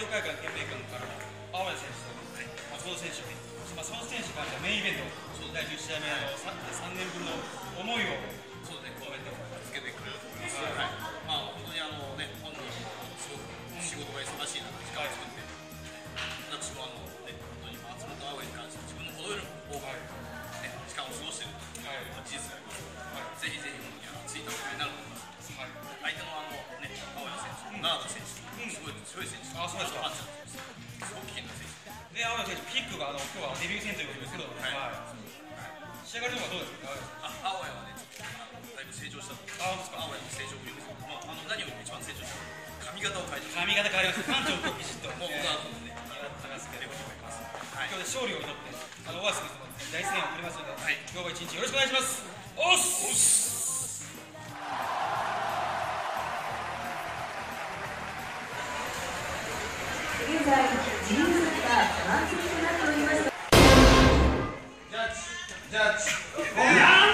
東海館県名館から青山選手と松本選手、松本選手からメインイベント第10試合目3年分の思いをそうですね、込めてつけてくれると思います。まあ本当にね、本人もすごく仕事が忙しい中時間を作って、私もね、本当に松本葵に関して自分の程よりも多くね、時間を過ごしているという事実があります。ぜひぜひ本当に熱い戦いになると思います。相手のね、青山選手、奈良田選手、すごい強い選手、そうですか。すごく危険な選手。 で、青山選手、ピックが今日はデビュー戦ということですけど、仕上がりの方はどうですか？ 青山はね、だいぶ成長したと思います。青山の成長ぶりです。何よりも一番成長した髪型を変えて、 髪型変わりました。パンチをビシッと。 もう僕はね、 今日で勝利を祈って、オアシスの大声援を送りますので、今日は一日よろしくお願いします。おっす。 現在、自由が満席となっております。 ジャッジ。